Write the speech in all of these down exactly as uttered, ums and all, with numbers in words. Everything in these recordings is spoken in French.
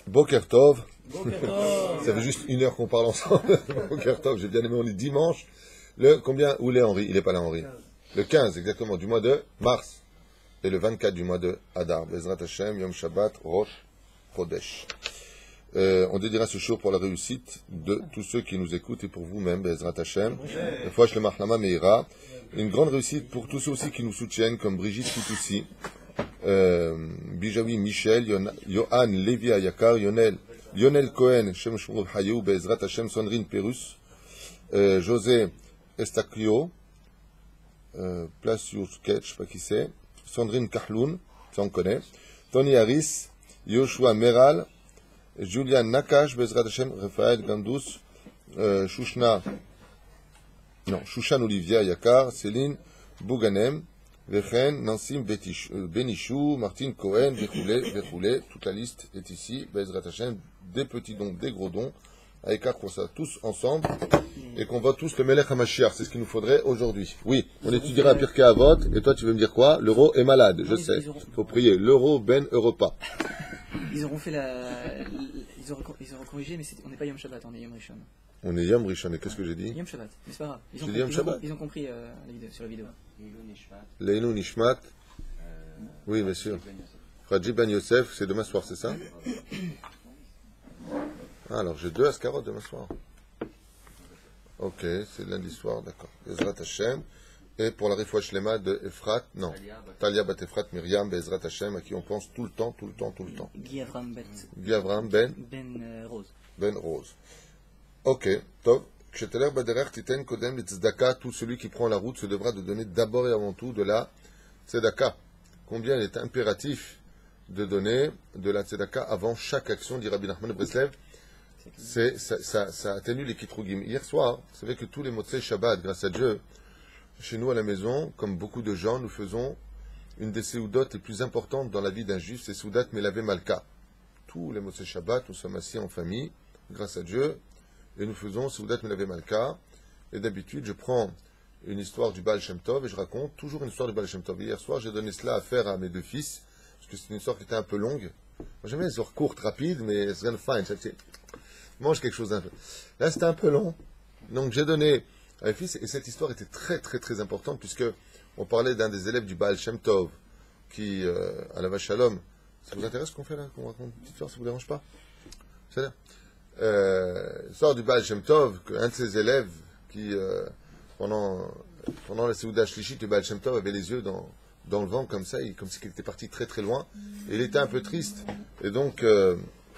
Boker Tov. Boker Tov. Ça fait juste une heure qu'on parle ensemble. Boker Tov, j'ai bien aimé, on est dimanche. Le combien? Où il est Henri? Il n'est pas là Henri. Le quinze exactement du mois de mars. Et le vingt-quatre du mois de Adar. Bezrat Hashem, Yom Shabbat, Rosh Chodesh. Euh, on dédiera ce jour pour la réussite de tous ceux qui nous écoutent et pour vous-même, Bezrat Hashem. Fouach le Mahlama Meira. Une grande réussite pour tous ceux aussi qui nous soutiennent, comme Brigitte Fitoussi, euh, Bijawi Michel, Yohan Levi Ayakar, Yonel, Lionel Cohen, Shem Shmur Hayou, Bezrat Hashem, Sandrine Perus, euh, José Estaclio, euh, Place Your Sketch, je sais pas qui c'est, Sandrine Kahloun, ça on connaît, Tony Harris, Yoshua Meral, Julian Nakash, Bezrat Hashem, Raphaël Gandous, euh, Shushna, non, Shushan Olivia Yakar, Céline Bouganem, Vechen, Nansim Benichou, Martine Cohen, Vechoulé, Vechoulé, toute la liste est ici, Bezrat Hashem, des petits dons, des gros dons, avec qu'on soit tous ensemble, et qu'on vote tous le Melech HaMashiach, c'est ce qu'il nous faudrait aujourd'hui. Oui, on étudiera à Pirkei Avot, et toi tu veux me dire quoi? L'euro est malade, je sais, il faut prier, l'euro ben Europa. Ils auront fait la... Ils auront, ils auront corrigé, mais on n'est pas Yom Shabbat, on est Yom Rishon. On est Yom Rishon, et qu'est-ce que j'ai dit? Yom Shabbat, mais c'est pas grave. Ils ont, J'ai dit compris, Yom ils ont, Shabbat. ils ont compris euh, la vidéo, sur la vidéo. Leinu Nishmat. Oui, bien sûr. Raji Ben Yosef, c'est demain soir, c'est ça? Ah, alors j'ai deux Askarot demain soir. Ok, c'est lundi soir, d'accord. Bezrat Hashem. Et pour la Refoua Shlema de Efrat, non. Talia Bat Efrat Myriam, Bezrat Hashem, à qui on pense tout le temps, tout le temps, tout le temps. Guy Avram Ben. Guy Avram Ben. Ben euh, Rose. Ben Rose. Ok, top. Ksheteler Baderer Titen Kodem Tzedaka, tout celui qui prend la route se devra de donner d'abord et avant tout de la Tzedaka. Combien il est impératif de donner de la Tzedaka avant chaque action, dit Rabbi Nachman de Breslev. C'est, ça, ça, ça atténue les Kitrugim. Hier soir, vous savez que tous les Motzei Shabbat, grâce à Dieu, chez nous à la maison, comme beaucoup de gens, nous faisons une des Seudot les plus importantes dans la vie d'un juif, c'est Seudat Melavé Malka. Tous les Motzei Shabbat, nous sommes assis en famille, grâce à Dieu, et nous faisons Seudat Melavé Malka. Et d'habitude, je prends une histoire du Baal Shem Tov et je raconte toujours une histoire du Baal Shem Tov. Hier soir, j'ai donné cela à faire à mes deux fils, parce que c'est une histoire qui était un peu longue. Moi, j'aime bien les histoires courtes, rapides, mais c'est rien de fine. Mange quelque chose d'un peu. Là, c'était un peu long. Donc, j'ai donné à mes fils, et cette histoire était très, très, très importante, puisque on parlait d'un des élèves du Baal Shem Tov, qui, euh, à la Vache Shalom, ça vous intéresse ce qu'on fait là, qu'on raconte une petite histoire, ça vous dérange pas? C'est-à-dire, euh, l'histoire du Baal Shem Tov, qu'un de ses élèves, qui, euh, pendant, pendant la Seuda Shlichit, le Baal Shem Tov avait les yeux dans, dans le vent, comme ça, et, comme s'il était parti très, très loin, et il était un peu triste. Et donc, euh,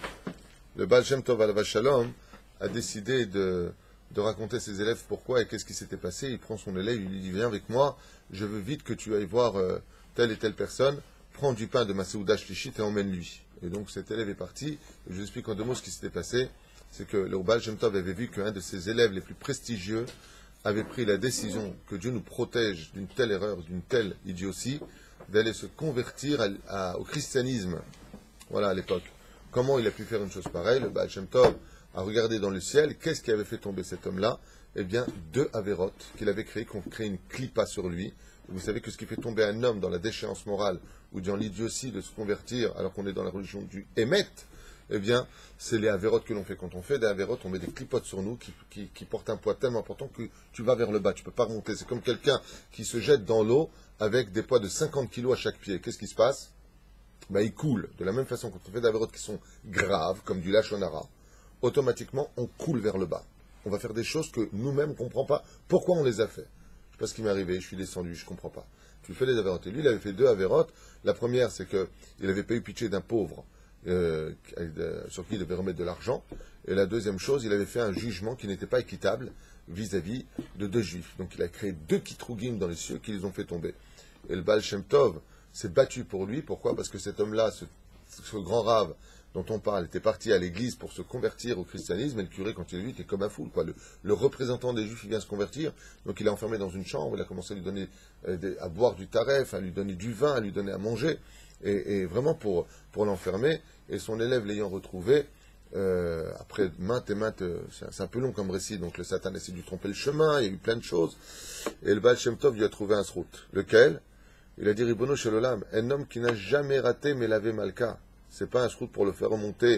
le Baal Shem Tov à la Vache Shalom a décidé de, de raconter à ses élèves pourquoi et qu'est-ce qui s'était passé. Il prend son élève, il lui dit, viens avec moi, je veux vite que tu ailles voir euh, telle et telle personne, prends du pain de ma Seuda Shlichit et emmène-lui. Et donc cet élève est parti, et je vous explique en deux mots ce qui s'était passé. C'est que le Baal Shem Tov avait vu qu'un de ses élèves les plus prestigieux avait pris la décision que Dieu nous protège d'une telle erreur, d'une telle idiotie, d'aller se convertir à, à, au christianisme. Voilà, à l'époque. Comment il a pu faire une chose pareille? Le Baal Shem Tov a regardé dans le ciel. Qu'est-ce qui avait fait tomber cet homme-là? Eh bien, deux Averot qu'il avait créé, qu'on crée une clipa sur lui. Et vous savez que ce qui fait tomber un homme dans la déchéance morale ou dans l'idiotie de se convertir alors qu'on est dans la religion du Hémet, eh bien, c'est les Averot que l'on fait. Quand on fait des Averot, on met des clipotes sur nous qui, qui, qui portent un poids tellement important que tu vas vers le bas. Tu ne peux pas remonter. C'est comme quelqu'un qui se jette dans l'eau avec des poids de cinquante kilos à chaque pied. Qu'est-ce qui se passe? Ben, il coule. De la même façon, quand on fait des avérotes qui sont graves, comme du lachonara, automatiquement, on coule vers le bas. On va faire des choses que nous-mêmes, on ne comprend pas pourquoi on les a fait. Je ne sais pas ce qui m'est arrivé, je suis descendu, je ne comprends pas. Tu fais des avérotes. Et lui, il avait fait deux avérotes. La première, c'est qu'il avait payé pitié d'un pauvre euh, sur qui il devait remettre de l'argent. Et la deuxième chose, il avait fait un jugement qui n'était pas équitable vis-à-vis de deux juifs. Donc il a créé deux kitrugim dans les cieux qui les ont fait tomber. Et le Baal Shem Tov s'est battu pour lui. Pourquoi? Parce que cet homme-là, ce, ce grand rave dont on parle, était parti à l'église pour se convertir au christianisme, et le curé, quand il est vu, était comme un fou. Quoi. Le, le représentant des juifs, il vient se convertir, donc il est enfermé dans une chambre, il a commencé à lui donner, euh, des, à boire du taref, à lui donner du vin, à lui donner à manger, et, et vraiment pour, pour l'enfermer, et son élève l'ayant retrouvé, euh, après maintes et maintes, euh, c'est, c'est un peu long comme récit, donc le Satan a essayé de lui tromper le chemin, il y a eu plein de choses, et le Baal Shem Tov lui a trouvé un srout. Lequel? Il a dit, Ribono Shel Olam, un homme qui n'a jamais raté mais l'avait malka. C'est pas un srout pour le faire remonter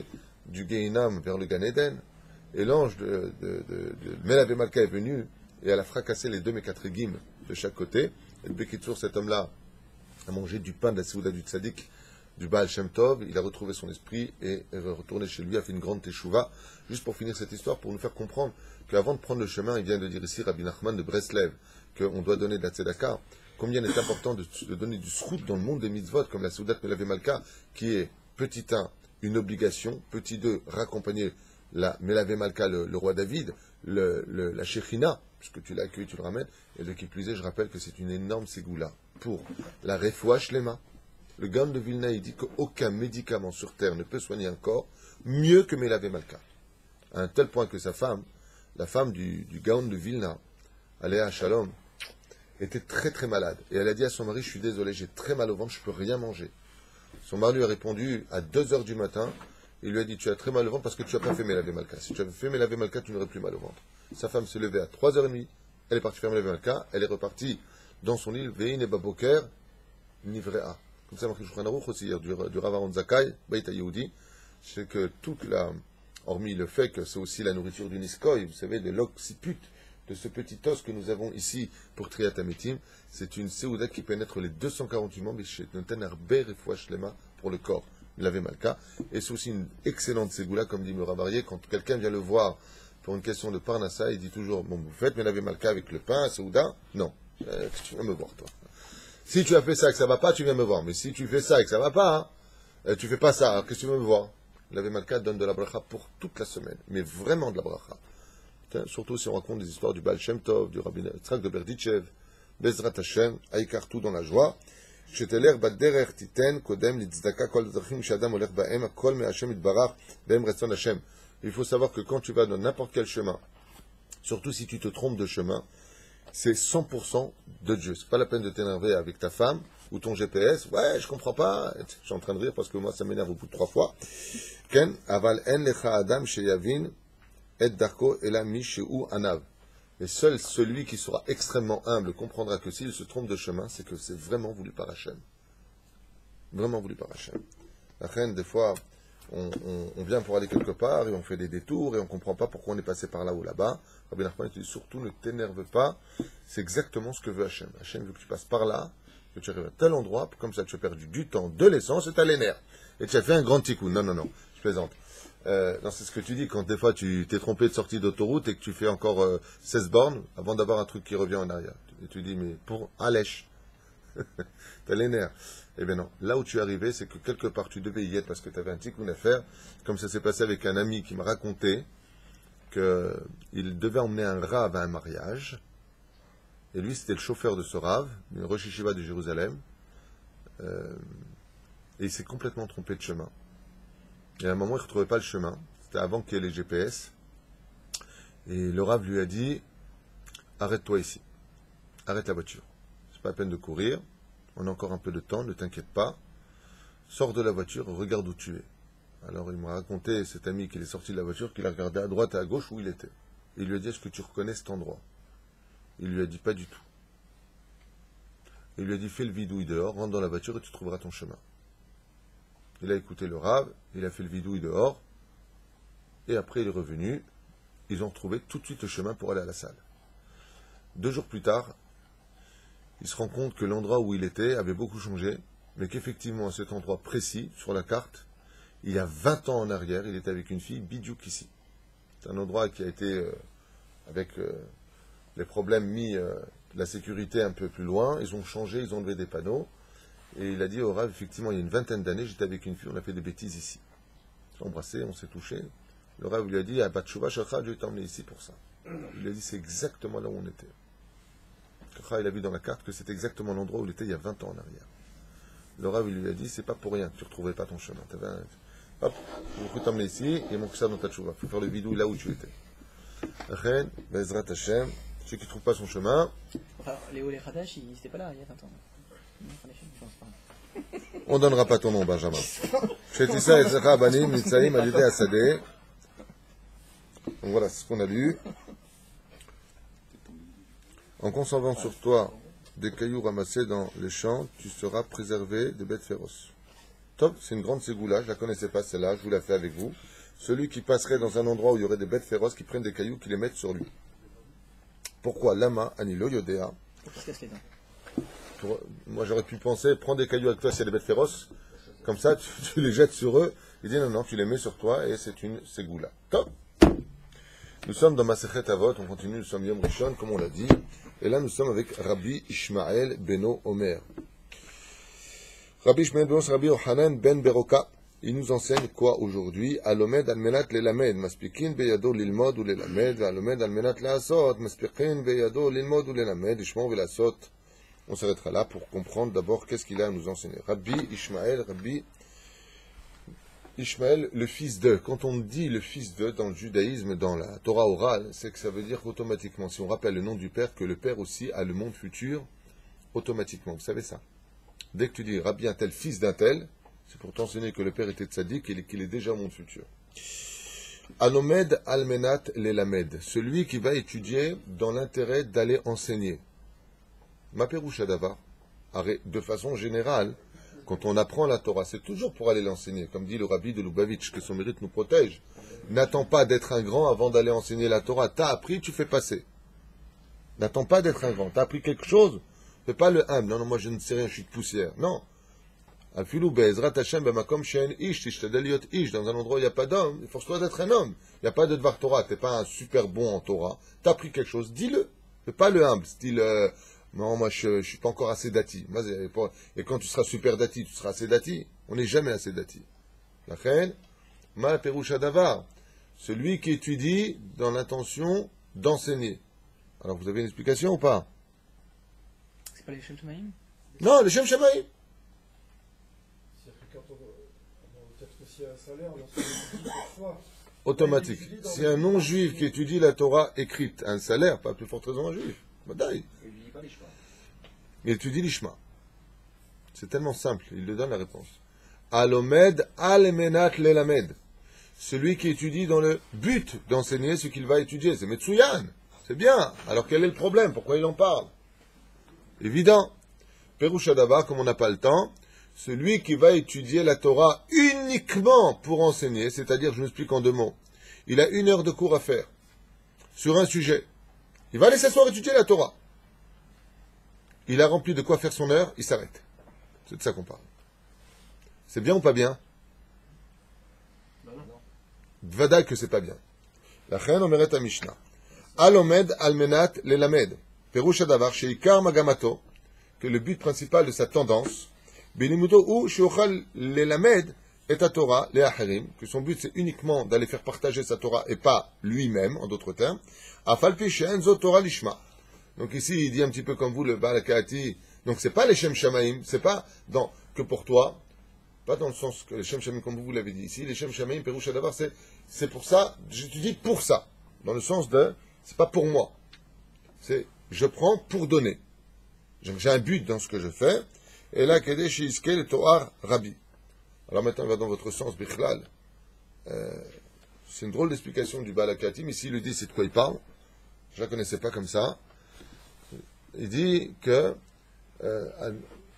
du Gehinam vers le Gan Eden. Et l'ange de, de, de, de Melavé Malka est venu et elle a fracassé les deux Mekatrigim de chaque côté. Et le Bekitsour, cet homme-là, a mangé du pain de la Séouda du Tzadik, du Baal Shem Tov. Il a retrouvé son esprit et est retourné chez lui, a fait une grande teshuva. Juste pour finir cette histoire, pour nous faire comprendre qu'avant de prendre le chemin, il vient de dire ici, Rabbi Nachman de Breslev, qu'on doit donner de la tzedaka. Combien il est important de, de donner du srout dans le monde des mitzvot, comme la Séouda de Melavé Malka, qui est, petit un, une obligation, petit deux, raccompagner la Melavé Malka, le, le roi David, le, le, la Shechina, puisque tu l'as accueilli, tu le ramènes, et de qui plus est, je rappelle que c'est une énorme ségoula pour la Refoua Shlema. Le Gaon de Vilna, il dit qu'aucun médicament sur terre ne peut soigner un corps mieux que Melavé Malka. À un tel point que sa femme, la femme du, du Gaon de Vilna, Aléa Shalom, était très très malade. Et elle a dit à son mari, je suis désolé, j'ai très mal au ventre, je ne peux rien manger. Son mari lui a répondu à deux heures du matin. Il lui a dit, tu as très mal au ventre parce que tu n'as pas fait Melavé Malka. Si tu avais fait Melavé Malka, tu n'aurais plus mal au ventre. Sa femme s'est levée à trois heures trente, elle est partie faire Melavé Malka, elle est repartie dans son île, Vein et Baboker, Nivrea. Comme ça, marqué Shulchan Aruch aussi, hier, du, du Rav Aaron Zakai, Baïta Yehudi, c'est que toute la, hormis le fait que c'est aussi la nourriture du Niskoy, vous savez, de l'occiput, de ce petit os que nous avons ici pour Triat Ametim, c'est une Séouda qui pénètre les deux cent quarante-huit membres, pour le corps. Melavé Malka, et c'est aussi une excellente ségoula, comme dit Muravarié, quand quelqu'un vient le voir pour une question de Parnassa, il dit toujours, bon, vous faites Melavé Malka avec le pain, séouda? Non. Euh, tu viens me voir, toi. Si tu as fait ça et que ça va pas, tu viens me voir. Mais si tu fais ça et que ça va pas, hein, euh, tu fais pas ça, alors qu'est-ce que tu veux me voir? Melavé Malka donne de la bracha pour toute la semaine, mais vraiment de la bracha. Tiens, surtout si on raconte des histoires du Baal Shem Tov, du Rabbi Yitzhak de Berditchev, Bezrat Hashem, Aïkar tout dans la joie. שתלך בדרך תיתן קודם לצדקה כל הדרכים שאדם הולך בהם, הכל מהשם יתברך בהם רצון השם. Il faut savoir que quand tu vas dans n'importe quel chemin, surtout si tu te trompes de chemin, c'est cent pour cent de Dieu. C'est pas la peine de t'énerver avec ta femme ou ton G P S. Ouais, je comprends pas. Je suis en train de rire parce que moi ça m'énerve au bout de trois fois. Ken aval en lecha adam sheyavin et darko ela mi sheu anav. Et seul celui qui sera extrêmement humble comprendra que s'il se trompe de chemin, c'est que c'est vraiment voulu par Hachem. Vraiment voulu par Hachem. La reine, des fois, on, on, on vient pour aller quelque part et on fait des détours et on ne comprend pas pourquoi on est passé par là ou là-bas. Rabbi Nachman dit surtout ne t'énerve pas, c'est exactement ce que veut Hachem. Hachem veut que tu passes par là, que tu arrives à tel endroit, comme ça tu as perdu du temps, de l'essence et tu as les nerfs. Et tu as fait un grand tikkun. Non, non, non, je plaisante. Euh, non, c'est ce que tu dis quand des fois tu t'es trompé de sortie d'autoroute et que tu fais encore euh, seize bornes avant d'avoir un truc qui revient en arrière. Et tu dis, mais pour Alèche, t'as les nerfs. Eh bien non, là où tu es arrivé, c'est que quelque part tu devais y être parce que tu avais un tikkun à faire, comme ça s'est passé avec un ami qui m'a raconté qu'il devait emmener un rave à un mariage, et lui c'était le chauffeur de ce rave, une Rosh Yeshiva de Jérusalem, euh, et il s'est complètement trompé de chemin. Et à un moment, il ne retrouvait pas le chemin. C'était avant qu'il y ait les G P S. Et le Rav lui a dit, arrête-toi ici. Arrête la voiture. C'est pas la peine de courir. On a encore un peu de temps, ne t'inquiète pas. Sors de la voiture, regarde où tu es. Alors il m'a raconté, cet ami qu'il est sorti de la voiture, qu'il a regardé à droite et à gauche où il était. Et il lui a dit, est-ce que tu reconnais cet endroit? Il lui a dit, pas du tout. Il lui a dit, fais le vidouille dehors, rentre dans la voiture et tu trouveras ton chemin. Il a écouté le Rav, il a fait le vidouille dehors, et après il est revenu, ils ont retrouvé tout de suite le chemin pour aller à la salle. Deux jours plus tard, il se rend compte que l'endroit où il était avait beaucoup changé, mais qu'effectivement à cet endroit précis, sur la carte, il y a vingt ans en arrière, il était avec une fille, Bidiouk ici. C'est un endroit qui a été, euh, avec euh, les problèmes mis, euh, la sécurité un peu plus loin, ils ont changé, ils ont enlevé des panneaux, et il a dit au Rav, effectivement, il y a une vingtaine d'années, j'étais avec une fille, on a fait des bêtises ici. On s'est embrassé, on s'est touché. Le Rav lui a dit, à Batchouva Shachad, je vais t'emmener ici pour ça. Il lui a dit, c'est exactement là où on était. Shachad, il a vu dans la carte que c'était exactement l'endroit où il était il y a vingt ans en arrière. Le Rav lui a dit, c'est pas pour rien que tu ne retrouvais pas ton chemin. T'avais un... Hop, je vais t'emmener ici, il manque ça dans ta tchouva. Il faut faire le bidou là où tu étais. Ren, Bezrat Hashem, ceux qui ne trouvent pas son chemin. Alors, Léo les Khadash, ils n'étaient pas là il y a vingt ans. On ne donnera pas ton nom, Benjamin. Shetissa Ezecha Banim Nitzaim Alidé Asadeh. Donc voilà, c'est ce qu'on a lu. En conservant sur toi des cailloux ramassés dans les champs, tu seras préservé des bêtes féroces. Top, c'est une grande ségoula, je ne la connaissais pas celle-là, je vous la fais avec vous. Celui qui passerait dans un endroit où il y aurait des bêtes féroces qui prennent des cailloux, qui les mettent sur lui. Pourquoi Lama, Anilo, Yodéa. Pour qu'il se casse les dents. Pour, moi j'aurais pu penser, prends des cailloux avec toi s'il y a des bêtes féroces, comme ça tu, tu les jettes sur eux, il dit non, non, tu les mets sur toi et c'est une ségoula. Top. Nous sommes dans Masechet Avot, on continue, nous sommes Yom Rishon, comme on l'a dit, et là nous sommes avec Rabbi Ishmael Beno Omer. Rabbi Ishmael Beno Rabbi Yochanan Ben Beroka, il nous enseigne quoi aujourd'hui? Alomed almenat lelamed, maspikin beyado lilmod ou lelamed, alomed almenat laasot, maspikin beyado lilmod ou lelamed, ishmor velasot. On s'arrêtera là pour comprendre d'abord qu'est-ce qu'il a à nous enseigner. Rabbi Ishmael, Rabbi Ishmael, le fils de. Quand on dit le fils de dans le judaïsme, dans la Torah orale, c'est que ça veut dire qu'automatiquement, si on rappelle le nom du père, que le père aussi a le monde futur, automatiquement. Vous savez ça? Dès que tu dis Rabbi un tel, fils d'un tel, c'est pour t'enseigner que le père était tzaddik et qu'il est déjà au monde futur. Alomed almenat lelamed, celui qui va étudier dans l'intérêt d'aller enseigner. Ma peroucha davar, de façon générale, quand on apprend la Torah, c'est toujours pour aller l'enseigner. Comme dit le rabbi de Lubavitch, que son mérite nous protège. N'attends pas d'être un grand avant d'aller enseigner la Torah. T'as appris, tu fais passer. N'attends pas d'être un grand. T'as appris quelque chose, fais pas le humble. Non, non, moi je ne sais rien, je suis de poussière. Non. Alfilou be'ezrat Hashem b'makom she'en ish, tishtadel liot ish, dans un endroit où il n'y a pas d'homme, force-toi d'être un homme. Il n'y a pas de Dvar Torah, t'es pas un super bon en Torah. T'as appris quelque chose, dis-le. Fais pas le humble, style... Euh, non, moi, je ne suis pas encore assez dati. Et quand tu seras super dati, tu seras assez dati. On n'est jamais assez dati. La reine, ma perusha davar, celui qui étudie dans l'intention d'enseigner. Alors, vous avez une explication ou pas? C'est pas les Shem Shamaim? Non, les Shem Shamaim. C'est-à-dire que quand on, peut-être que s'il y a un salaire, on automatique. Si un non-juif qui étudie la Torah écrite a un salaire, pas plus forte raison un juif. Badaï. Il étudie l'Ishma. C'est tellement simple, il lui donne la réponse. Alomed almenat lelamed. Celui qui étudie dans le but d'enseigner ce qu'il va étudier. C'est Metsuyan. C'est bien. Alors quel est le problème? Pourquoi il en parle? Évident. Peroucha Dava, comme on n'a pas le temps, celui qui va étudier la Torah uniquement pour enseigner, c'est-à-dire, je m'explique en deux mots, il a une heure de cours à faire sur un sujet. Il va aller s'asseoir étudier la Torah. Il a rempli de quoi faire son heure, il s'arrête. C'est de ça qu'on parle. C'est bien ou pas bien? Vadaï que c'est pas bien. La chen omeret a Mishnah. Alomed almenat lelamed. Peroucha davar sheikar magamato, que le but principal de sa tendance, benimuto ou sheochal lelamed et à Torah, les acherim, que son but c'est uniquement d'aller faire partager sa Torah et pas lui-même, en d'autres termes, afalpi she'en zo Torah lishma. Donc ici, il dit un petit peu comme vous, le Baal Kahati. Donc c'est pas les Shem Shamaim, c'est pas dans, que pour toi, pas dans le sens que les Shem Shamaim, comme vous, vous l'avez dit ici, les Shem Shamaim, Peroucha Davar, c'est, c'est pour ça, j'étudie pour ça. Dans le sens de, c'est pas pour moi. C'est, je prends pour donner. J'ai un but dans ce que je fais. Et là, Kedesh Iske, le Toar Rabbi. Alors maintenant, il va dans votre sens, Bichlal. Euh, c'est une drôle d'explication du Baal Kahati, mais s'il lui dit c'est de quoi il parle, je la connaissais pas comme ça. Il dit que, euh,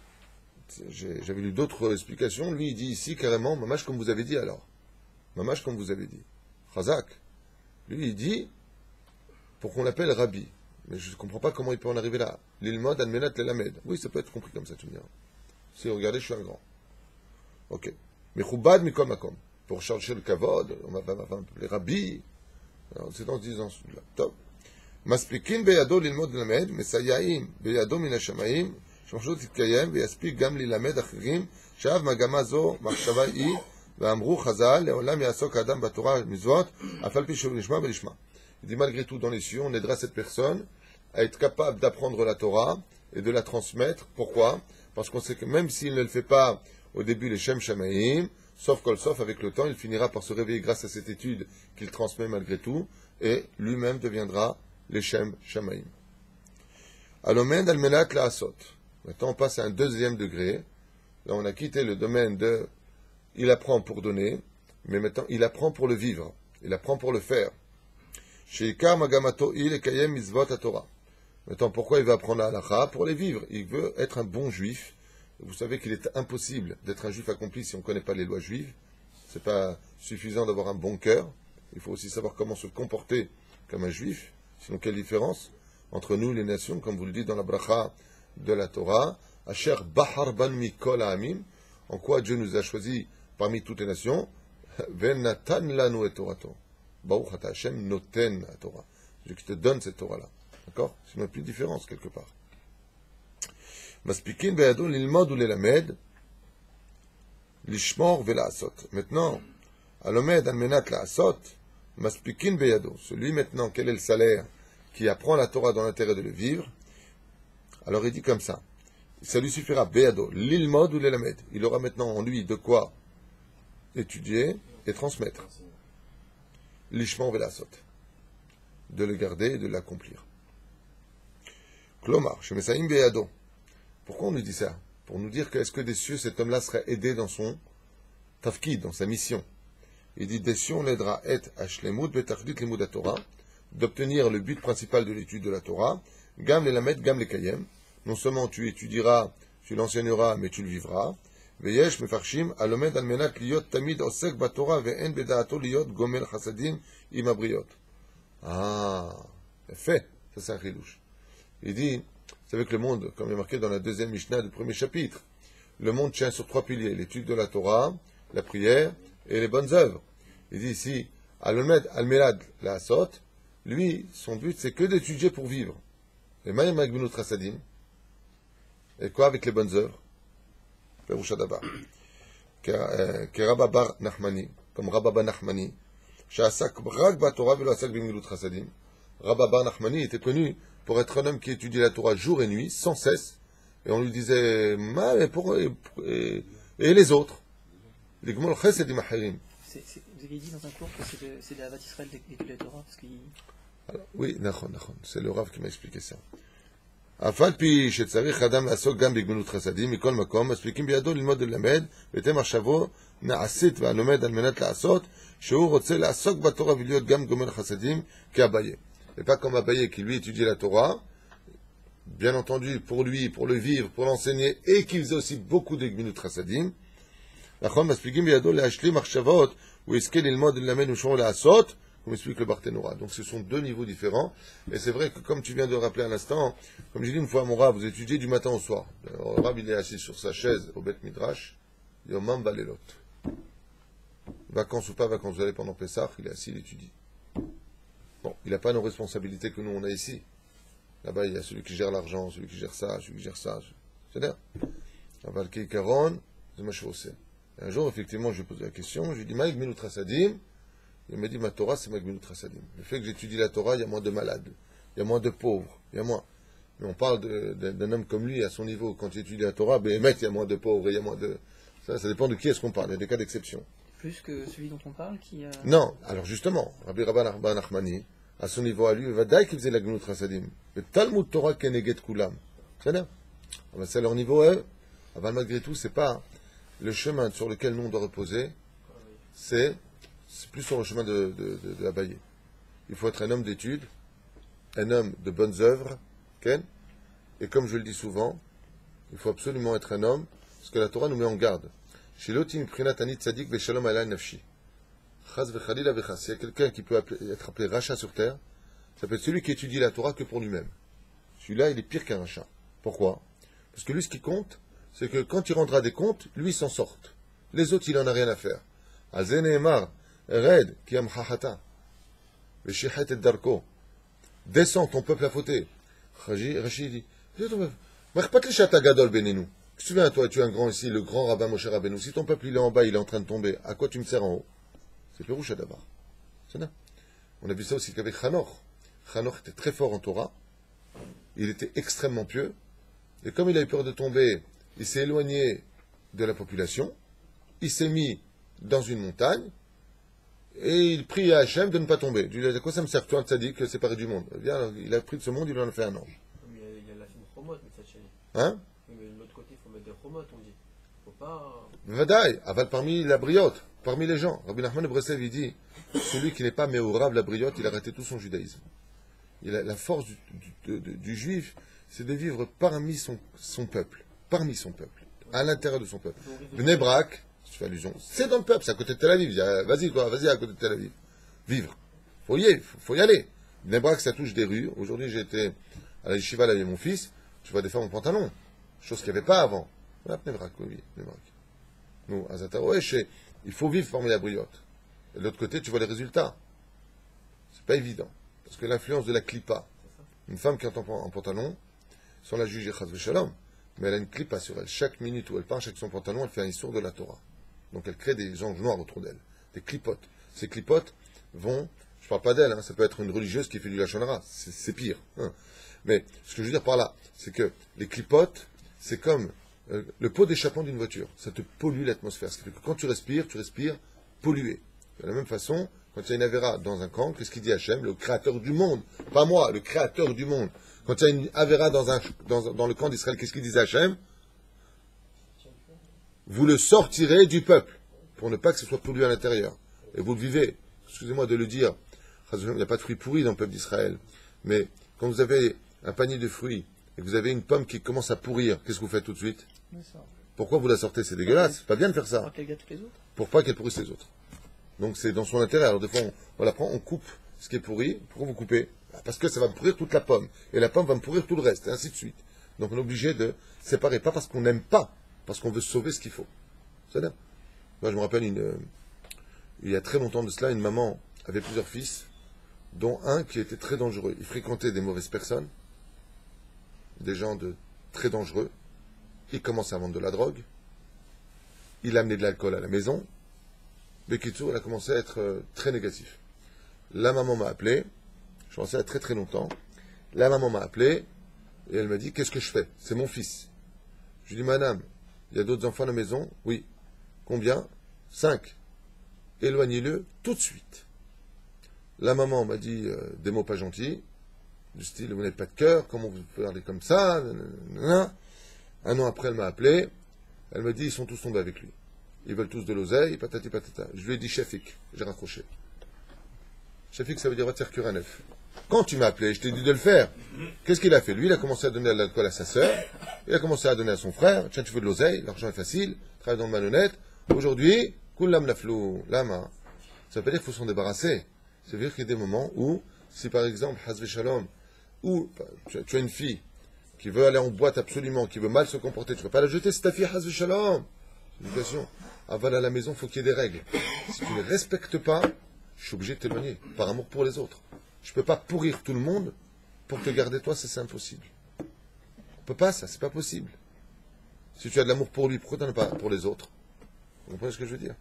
j'avais lu d'autres explications, lui il dit ici carrément, mamash comme vous avez dit alors, mamash comme vous avez dit, Chazak, lui il dit, pour qu'on l'appelle Rabbi, mais je ne comprends pas comment il peut en arriver là, l'ilmod almenat lelamed, oui ça peut être compris comme ça, tu me diras, si regardez je suis un grand, ok, mais choubad mikol makom, pour chercher le kavod, on va appeler Rabbi, c'est dans ce disant-là, top. מספיקים בידו ללמוד ללמד, מסייעים בידו מן השמיים, שמשמעותו תתקיים ויספיק גם ללמד אחרים, שאף מגמה זו מחשבה היא, ואמרו חז"ל, לעולם יעסוק האדם בתורה מצוות, אף על פי שהוא נשמע ולשמה. Il dit malgré tout dans les cieux, on aidera cette personne à être capable d'apprendre la Torah et de la transmettre. Pourquoi? Parce qu'on sait que même s'il ne le fait pas au début les Shem Shamaim, sauf kol sauf avec le temps, il finira par se réveiller grâce à cette étude qu'il transmet malgré tout, et lui-même deviendra les Shem Shamaim. Alomed almenat laasot. Maintenant, on passe à un deuxième degré. Là, on a quitté le domaine de il apprend pour donner, mais maintenant, il apprend pour le vivre. Il apprend pour le faire. Sheikar magamato il ekayem mitzvot Torah. Maintenant, pourquoi il veut apprendre la halakha? Pour les vivre. Il veut être un bon juif Vous savez qu'il est impossible d'être un juif accompli si on ne connaît pas les lois juives. Ce n'est pas suffisant d'avoir un bon cœur. Il faut aussi savoir comment se comporter comme un juif. Sinon, quelle différence entre nous, les nations, comme vous le dites dans la bracha de la Torah, Asher Bahar Ban Mikol Ha'amim, en quoi Dieu nous a choisis parmi toutes les nations, Venatan Lanu et Torato. Baruch Ata Hashem Noten la Torah. Dieu qui te donne cette Torah-là. D'accord? Sinon, il n'y a plus de différence quelque part. Maspikin Be'adon l'ilmod ou l'elamed, l'ishmor ve'la'asot. Maintenant, alomed almenat la'asot, maspikin be'yado. Celui maintenant, quel est le salaire qui apprend la Torah dans l'intérêt de le vivre? Alors il dit comme ça. Ça lui suffira be'yado, l'ilmod ou l'elamed. Il aura maintenant en lui de quoi étudier et transmettre. L'ishmor ve'la'asot. De le garder et de l'accomplir. Klomar, shemesaim be'yado. Pourquoi on nous dit ça? Pour nous dire que est-ce que des cieux, cet homme-là serait aidé dans son tafkid, dans sa mission. Il dit des cieux, on l'aidera et hashlemut betachlit limud Torah, d'obtenir le but principal de l'étude de la Torah, gam les lamed, gam les kayem. Non seulement tu étudieras, tu l'enseigneras, mais tu le vivras. Veyesh mefarshim alomed almenat liot tamid osek batorah ve'en bedaato liot gomel chasadim im abriot. Ah, fait, ça c'est un chidouche. Il dit, vous savez que le monde, comme il est marqué dans la deuxième Mishnah du premier chapitre, le monde tient sur trois piliers, l'étude de la Torah, la prière et les bonnes œuvres. Il dit ici, Al-Melad, Al-Melad, la Asot, lui, son but, c'est que d'étudier pour vivre. Et Mayim Agminut Rasadim, et quoi avec les bonnes œuvres? Perushadabar. Que Rababar Nachmani, comme Rababa Nachmani, Sha'asak Rak Batorah velo Asak B'Agminut Rasadim. Rababar Nachmani était connu pour être un homme qui étudie la Torah jour et nuit, sans cesse, et on lui disait, mais pour, et, et, et les autres, les Gmol Chesed et Mahirim. Vous avez dit dans un cours que c'est de la Havat Israël d'étudier la Torah, parce qu'il... Alors, oui, nachon, nachon, c'est le Rav qui m'a expliqué ça. Afal pi shetzarich adam la'asok gam b'gmilut chasadim mikol makom, maspikim biyado lilmod lelamed, vetem achavo na'asit va'alomed al menat la'asot, shehu rotze la'asok batorah v'liot gam gomel chasadim ke'abaye. Et pas comme Abaye qui lui étudie la Torah, bien entendu pour lui, pour le vivre, pour l'enseigner, et qui faisait aussi beaucoup de gminut chasadim. Nachon maspikim biyado le'ashlim achshavot ou eske lilmod lelamed u'shon la'asot, comme explique le Barthénora. Donc ce sont deux niveaux différents. Et c'est vrai que comme tu viens de rappeler à l'instant, comme j'ai dit une fois à mon Rav, vous étudiez du matin au soir. Alors, le Rav il est assis sur sa chaise au Beth Midrash, Yomam Balelot. Vacances ou pas vacances, vous allez pendant Pessah, il est assis, il étudie. Bon, il n'a pas nos responsabilités que nous on a ici. Là-bas il y a celui qui gère l'argent, celui qui gère ça, celui qui gère ça. C'est-à-dire, Avalkei Karon, c'est ma chose. Un jour, effectivement, je lui ai posé la question, je lui ai dit, Maïk Minut Rasadim. Il m'a dit, ma Torah, c'est ma Gminut Chasadim. Le fait que j'étudie la Torah, il y a moins de malades, il y a moins de pauvres, il y a moins. Mais on parle d'un homme comme lui, à son niveau, quand il étudie la Torah, ben, il y a moins de pauvres, il y a moins de... Ça, ça dépend de qui est-ce qu'on parle, il y a des cas d'exception. Plus que celui dont on parle, qui... Euh... Non, alors justement, Rabbi Rabban Nachmani, à son niveau à lui, il va dire qu'il faisait la Gminut Chasadim. Le Talmud Torah Keneget Kulam. C'est là. C'est leur niveau, eux. Avant, malgré tout, c'est pas le chemin sur lequel nous on doit reposer, c'est... C'est plus sur le chemin de, de, de, de Abaye. Il faut être un homme d'études, un homme de bonnes œuvres, Ken. Et comme je le dis souvent, il faut absolument être un homme, parce que la Torah nous met en garde. S'il y a quelqu'un qui peut appeler, être appelé rachat sur terre, ça peut être celui qui étudie la Torah que pour lui-même. Celui-là, il est pire qu'un rachat. Pourquoi? Parce que lui, ce qui compte, c'est que quand il rendra des comptes, lui, il s'en sorte. Les autres, il n'en a rien à faire. Azeneemar. Red, qui am hahata. Veshihat et darko. Descends, ton peuple a fauté. Rachid dit, tu te souviens, toi, tu es un grand ici, le grand rabbin Moshe Rabbeinu. Si ton peuple il est en bas, il est en train de tomber, à quoi tu me sers en haut? C'est Péroucha d'abord. C'est là. On a vu ça aussi qu'avec Hanor. Hanor était très fort en Torah. Il était extrêmement pieux. Et comme il a eu peur de tomber, il s'est éloigné de la population. Il s'est mis dans une montagne. Et il prie à Hachem de ne pas tomber. Il dit, à quoi ça me sert, toi, un tzaddik, séparé du monde? Bien, il a pris de ce monde, il en a fait un ange. Mais il y a la film Chomot, mais ça chérie. Hein? Mais de l'autre côté, il faut mettre des Chomot, on dit. Faut pas. Vadaï, aval parmi la briotte, parmi les gens. Rabbi Nachman de Breslev, il dit, celui qui n'est pas méorable la briotte, il a raté tout son judaïsme. Il a, la force du, du, du, du juif, c'est de vivre parmi son, son peuple. Parmi son peuple. à l'intérieur de son peuple. Bnei Brak, je fais allusion, c'est dans le peuple, c'est à côté de Tel Aviv. Vas-y, quoi, vas-y à côté de Tel Aviv. Vivre. Faut y aller, faut, faut y aller. Bnei Brak, ça touche des rues. Aujourd'hui, j'ai été à la yeshiva, là, avec mon fils, je vois des femmes en pantalon. Chose qu'il n'y avait pas avant. Voilà, Bnei Brak, oui, Bnei Brak. Nous, à Zataroesh, il faut vivre parmi la briotte. Et de l'autre côté, tu vois les résultats. C'est pas évident. Parce que l'influence de la clipa, une femme qui est en pantalon, sans la juger chas v'shalom, mais elle a une clipa sur elle. Chaque minute où elle marche avec son pantalon, elle fait un histoire de la Torah. Donc elle crée des anges noirs autour d'elle, des clipotes. Ces clipotes vont, je parle pas d'elle, hein, ça peut être une religieuse qui fait du lachon hara, c'est pire. Hein. Mais ce que je veux dire par là, c'est que les clipotes, c'est comme euh, le pot d'échappement d'une voiture. Ça te pollue l'atmosphère. Ce qui fait que quand tu respires, tu respires pollué. De la même façon, quand il y a une avéra dans un camp, qu'est-ce qu'il dit Hachem, le créateur du monde? Pas moi, le créateur du monde. Quand il y a une avéra dans, un, dans, dans le camp d'Israël, qu'est-ce qu'il dit Hachem? Vous le sortirez du peuple, pour ne pas que ce soit pollué à l'intérieur. Et vous le vivez. Excusez-moi de le dire. Il n'y a pas de fruits pourris dans le peuple d'Israël. Mais quand vous avez un panier de fruits, et que vous avez une pomme qui commence à pourrir, qu'est-ce que vous faites tout de suite? Pourquoi vous la sortez? C'est dégueulasse. C'est pas bien de faire ça. Pour pas qu'elle pourrisse les autres. Donc c'est dans son intérêt. Alors des fois, on, on la prend, on coupe ce qui est pourri. Pourquoi vous coupez? Parce que ça va me pourrir toute la pomme. Et la pomme va me pourrir tout le reste, et ainsi de suite. Donc on est obligé de séparer. Pas parce qu'on n'aime pas, parce qu'on veut sauver ce qu'il faut. C'est bien. Moi, je me rappelle, une, il y a très longtemps de cela, une maman avait plusieurs fils, dont un qui était très dangereux. Il fréquentait des mauvaises personnes, des gens de très dangereux. Il commençait à vendre de la drogue. Il amenait de l'alcool à la maison. Bekitsu, elle a commencé à être euh, très négatif. La maman m'a appelé, je pensais à très très longtemps. La maman m'a appelé et elle m'a dit, qu'est-ce que je fais? C'est mon fils. Je lui ai dit, madame, il y a d'autres enfants à la maison? Oui. Combien? Cinq. Éloignez-le tout de suite. La maman m'a dit euh, des mots pas gentils, du style, vous n'avez pas de cœur, comment vous pouvez parler comme ça? Nanana. Un an après, elle m'a appelé, elle m'a dit, ils sont tous tombés avec lui. Ils veulent tous de l'oseille, patati patata. Je lui ai dit Shafik, j'ai raccroché. Shafik, ça veut dire Vatir neuf. Quand tu m'as appelé, je t'ai dit de le faire. Qu'est-ce qu'il a fait? Lui, il a commencé à donner de l'alcool à sa sœur, il a commencé à donner à son frère. Tiens, tu veux de l'oseille, l'argent est facile, travaille dans le malhonnête. Aujourd'hui, Kullam Laflou, Lama. Ça veut pas dire qu'il faut s'en débarrasser. Ça veut dire qu'il y a des moments où, si par exemple, Hazve Shalom, ou tu, tu as une fille qui veut aller en boîte absolument, qui veut mal se comporter, tu ne peux pas la jeter, c'est ta fille, Hazve Shalom. Éducation. Aval à la maison, il faut qu'il y ait des règles. Si tu ne respectes pas, je suis obligé de t'éloigner, par amour pour les autres. Je ne peux pas pourrir tout le monde pour te garder toi, ça c'est impossible. On ne peut pas ça, c'est pas possible. Si tu as de l'amour pour lui, pourquoi tu n'en as pas pour les autres? Vous comprenez ce que je veux dire?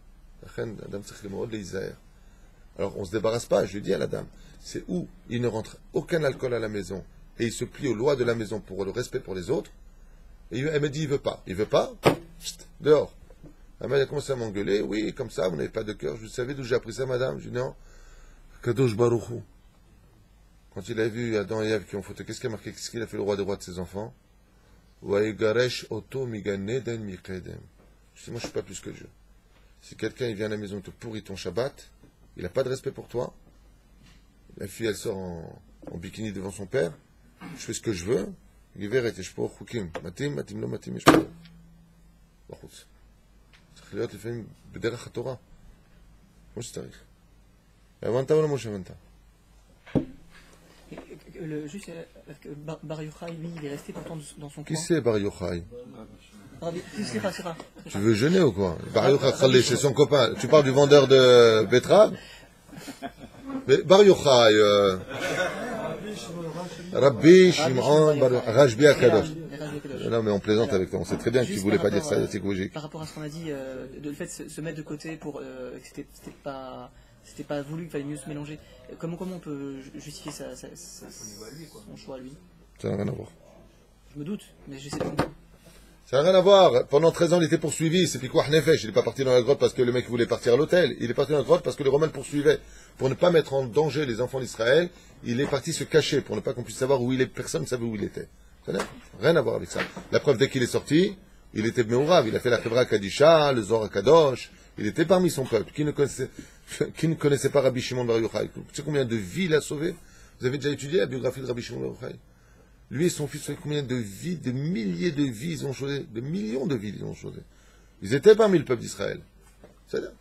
Alors on ne se débarrasse pas, je lui dis à la dame, c'est où il ne rentre aucun alcool à la maison et il se plie aux lois de la maison pour le respect pour les autres. Et elle me dit, il ne veut pas. Il ne veut pas, chut, dehors. Elle a commencé à m'engueuler, oui, comme ça, vous n'avez pas de cœur. Je savais d'où j'ai appris ça, madame. Je dis non. Kadosh Baruchou. Quand il a vu Adam et Ève qui ont fauté, qu'est-ce qu'il a marqué? Qu'est-ce qu'il a fait le roi des rois de ses enfants? Waïgaresh Oto Miganeden Mikedem. Je dis, moi, je ne suis pas plus que Dieu. Si quelqu'un il vient à la maison et te pourrit ton Shabbat, il n'a pas de respect pour toi. La fille, elle sort en, en bikini devant son père. Je fais ce que je veux. L'hiver était je peux chukim. Matim, matim, lo matim, je peux. בחוץ. צריך להיות לפעמים בדרך התורה. כמו שצריך. הבנת או לא משה הבנת? Le, juste, euh, Bar, Bar Yochai, lui, il est resté pourtant dans son Qui coin. c'est Bar Yochai? Rabbi, c'est pas, c'est pas. Tu veux jeûner ou quoi? Bar Yochai Khalé, c'est son copain. Tu parles du vendeur de betteraves? Mais Bar Yochai, euh, Rabbi Shimon Bar Yochai, Rajbi Akadosh. Non, mais on plaisante avec toi. On sait très bien que tu Juste voulais par pas dire rapport, ça, euh, c'est écologique. Par rapport à ce qu'on a dit, euh, de le fait de se, se mettre de côté pour euh, que c'était c'était pas c'était pas voulu, qu'il fallait mieux se mélanger. Comment comment on peut justifier ça, ça, ça, son choix à lui? Ça n'a rien à voir. Je me doute, mais j'essaie de comprendre. Ça n'a rien à voir. Pendant treize ans, il était poursuivi. C'est puis quoi, Nefesh. Il n'est pas parti dans la grotte parce que le mec voulait partir à l'hôtel. Il est parti dans la grotte parce que les Romains le poursuivaient. Pour ne pas mettre en danger les enfants d'Israël, il est parti se cacher pour ne pas qu'on puisse savoir où il est. Personne ne savait où il était. Ça n'a rien à voir avec ça. La preuve, dès qu'il est sorti, il était Meourav. Il a fait la Chevra Kadisha, le Zohar Kadosh. Il était parmi son peuple. Qui ne connaissait, qui ne connaissait pas Rabbi Shimon Bar Yochai? Tu sais combien de vies il a sauvé? Vous avez déjà étudié la biographie de Rabbi Shimon Bar Yochai? Lui et son fils, vous savez combien de vies, de milliers de vies ils ont changé, de millions de vies ils ont changé. Ils étaient parmi le peuple d'Israël. C'est-à-dire,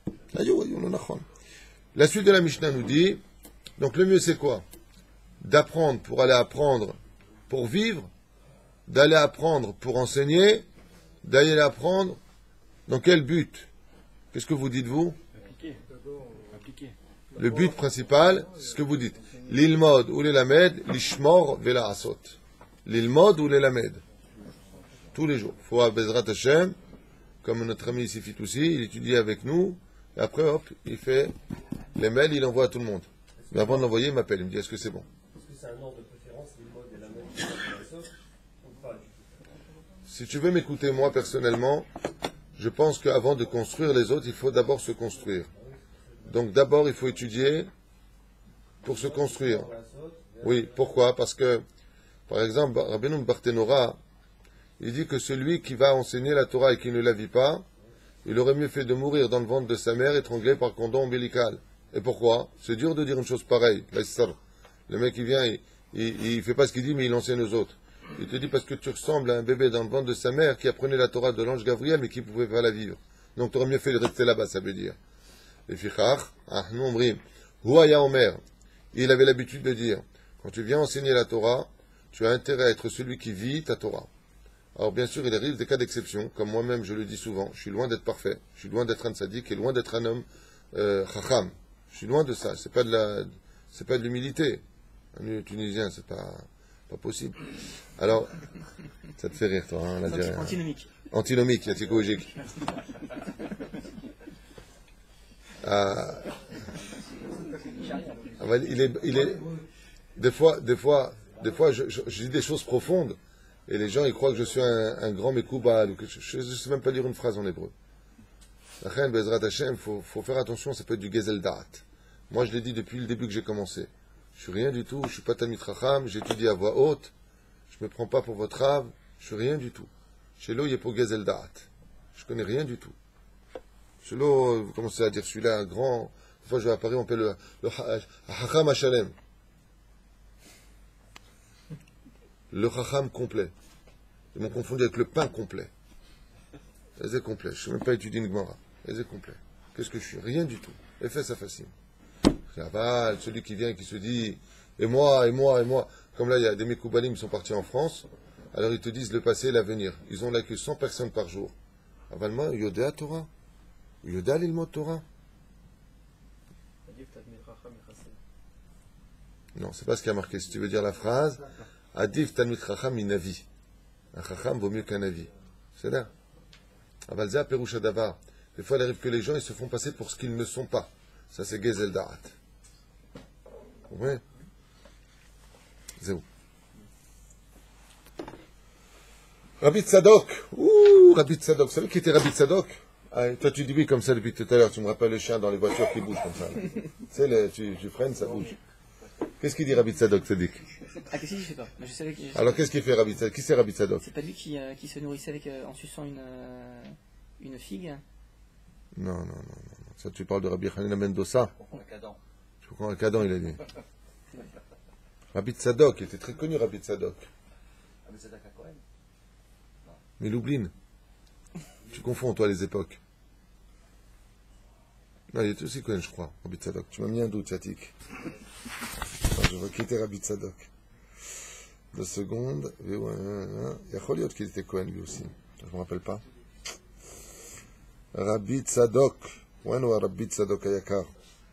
la suite de la Mishnah nous dit, donc le mieux c'est quoi? D'apprendre pour aller apprendre pour vivre, d'aller apprendre pour enseigner, d'aller apprendre dans quel but? Qu'est-ce que vous dites vous? Appliquer. Appliquer. Le but principal, c'est ce que vous dites. L'ilmod ou l'elamed, l'ishmor vela asot. L'ilmod ou l'elamed. Tous les jours. Faut à Bezrat Hashem, comme notre ami ici Fitoussi, il étudie avec nous, et après, hop, il fait les mails, il envoie à tout le monde. Mais avant de l'envoyer, il m'appelle, il me dit, est-ce que c'est bon? Est-ce que c'est un ordre de préférence, l'ilmod et l'elamed, ou pas du tout? Si tu veux m'écouter, moi, personnellement, je pense qu'avant de construire les autres, il faut d'abord se construire. Donc d'abord, il faut étudier pour se construire. Oui, pourquoi? Parce que, par exemple, Rabbeinu Barthénora, il dit que celui qui va enseigner la Torah et qui ne la vit pas, il aurait mieux fait de mourir dans le ventre de sa mère, étranglé par cordon ombilical. Et pourquoi? C'est dur de dire une chose pareille. Le mec, il vient, il ne fait pas ce qu'il dit, mais il enseigne aux autres. Il te dit parce que tu ressembles à un bébé dans le ventre de sa mère qui apprenait la Torah de l'ange Gabriel, mais qui ne pouvait pas la vivre. Donc tu aurais mieux fait de rester là-bas, ça veut dire. Et Fichar, ah non, Brim, Houaya Omer, il avait l'habitude de dire, quand tu viens enseigner la Torah, tu as intérêt à être celui qui vit ta Torah. Alors bien sûr, il arrive des cas d'exception, comme moi-même je le dis souvent, je suis loin d'être parfait, je suis loin d'être un sadique et loin d'être un homme euh, chacham. Je suis loin de ça, c'est pas de la, c'est pas de l'humilité. Un Tunisien, c'est pas, pas possible. Alors, ça te fait rire, toi, hein, l'Algérien. Antinomique. Antinomique, yatikogique. Ah, il est, il est, des fois, des fois, des fois, je, je, je dis des choses profondes et les gens ils croient que je suis un, un grand Mekoubal ou que je ne sais même pas lire une phrase en hébreu. La reine Bezrat Hashem, faut, faut faire attention, ça peut être du Gezel Da'at. Moi, je l'ai dit depuis le début que j'ai commencé. Je suis rien du tout, je suis pas Talmid Chacham, j'étudie à voix haute, je me prends pas pour votre rave, je suis rien du tout. Chez l'eau, il y a pour Gezel Da'at. Je connais rien du tout. Chez l'eau, vous commencez à dire celui-là un grand. Une fois, je vais à Paris, on appelle le, le Chacham Hashalem. Le Chacham complet. Ils m'ont confondu avec le pain complet. Les complet. Je ne sais même pas étudier une Gemara. Les complet. Qu'est-ce que je suis? Rien du tout. Et fait, ça fascine. Ah, celui qui vient et qui se dit et moi, et moi, et moi. Comme là, il y a des Mekoubalim qui sont partis en France. Alors ils te disent le passé et l'avenir. Ils ont là que cent personnes par jour. Avalma, Yodéa Torah. Yoda l'ilmot Torah. Non, c'est pas ce qui a marqué. Si tu veux dire la phrase, Adif Talmid Chacham minavi. Un Chacham vaut mieux qu'un avis. C'est là. Avalza Peroucha Davar. Des fois, il arrive que les gens ils se font passer pour ce qu'ils ne sont pas. Ça, c'est Gezel Da'at. Oui. C'est où? Rabbi Tzadok. Ouh, Rabbi Tzadok. Vous savez qui était Rabbi Tzadok? Ah, toi, tu dis oui comme ça depuis tout à l'heure. Tu me rappelles le chien dans les voitures qui bougent comme ça. Tu sais, le, tu, tu freines, ça bouge. Qu'est-ce qu'il dit Rabbi Tzadok, Tzadik? Ah, qu'est-ce qu'il fait pas? Mais je savais que, je Alors, qu'est-ce qu'il fait Rabbi Tzadok? Qui c'est Rabbi Tzadok? C'est pas lui qui, euh, qui se nourrissait avec, euh, en suçant une, euh, une figue? Non, non, non, non. Ça, tu parles de Rabbi Hanina Mendoza. Tu comprends un cadan, il a dit. Rabbi Tzadok, il était très connu, Rabbi Tzadok. Mais Lublin. Tu confonds, toi, les époques. Non, il est aussi connu, je crois, Rabbi Tzadok. Tu m'as mis un doute, Tchatik. Je vois qui était Rabbi Tzadok. Deux secondes. Il y a Choliot qui était Cohen, lui aussi. Je ne me rappelle pas. Rabbi Tzadok. Ouais, non, Rabbi Tzadok Ayakar.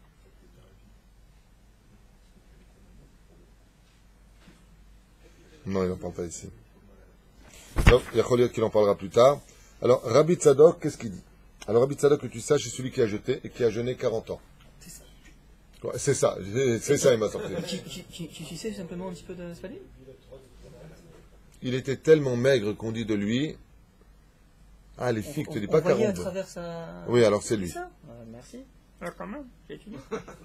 Non, il n'en parle pas ici. Donc, il y a Choliot qui en parlera plus tard. Alors, Rabbi Tzadok, qu'est-ce qu'il dit? Alors, Rabbi Tzadok, que tu saches, c'est celui qui a jeté et qui a jeûné quarante ans. C'est ça. Ouais, c'est ça, c'est ça, il m'a sorti. Qui, qui, qui, qui suçait simplement un petit peu de spadine? Il était tellement maigre qu'on dit de lui. Ah, les filles, tu dis pas quarante. quarante. À travers sa... Oui, alors c'est lui. C'est ça euh, Merci. Ah, quand même, j'ai étudié.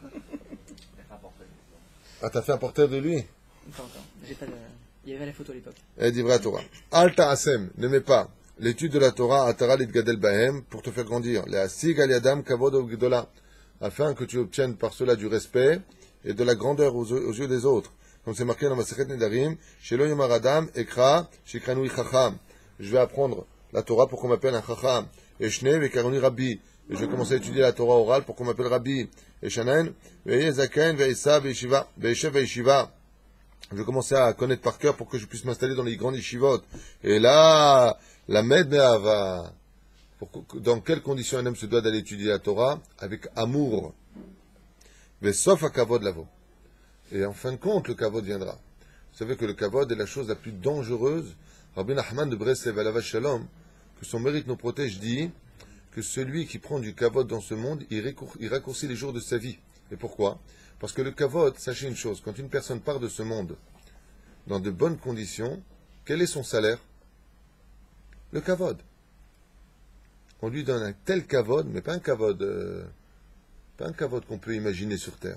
Ah, t'as fait un portrait de lui? Pas encore. J'ai pas de... Il y avait la photo à l'époque. Elle dit vrai à Torah. Al ta'asem, n'aimez pas l'étude de la Torah, atara litgadel bahem, pour te faire grandir. Le asig al yadam kavod gdola, afin que tu obtiennes par cela du respect et de la grandeur aux, aux yeux des autres. comme c'est marqué dans Masechet Nedarim, Shelo Yomar Adam, Ekra, Shikranoui Chacham. Je vais apprendre la Torah pour qu'on m'appelle un Chacham. Et Shnei Vekaroni Rabbi. Et je vais commencer à étudier la Torah orale pour qu'on m'appelle Rabbi. Et Shanen, Veye Zaken, Veisa, Veishiva, Veishev, Veishiva. Je vais commencer à connaître par cœur pour que je puisse m'installer dans les grandes yeshivot. Et là, la Med Me'ava. Dans quelles conditions un homme se doit d'aller étudier la Torah? Avec amour. Mais sauf à Kavod Lavo. Et en fin de compte, le Kavod viendra. Vous savez que le Kavod est la chose la plus dangereuse. Rabbi Nachman de Breslev Alav Shalom, que son mérite nous protège, dit que celui qui prend du Kavod dans ce monde, il, raccour- il raccourcit les jours de sa vie. Et pourquoi? Parce que le Kavod, sachez une chose, quand une personne part de ce monde dans de bonnes conditions, quel est son salaire? Le Kavod. On lui donne un tel Kavod, mais pas un Kavod, euh, pas un Kavod qu'on peut imaginer sur terre.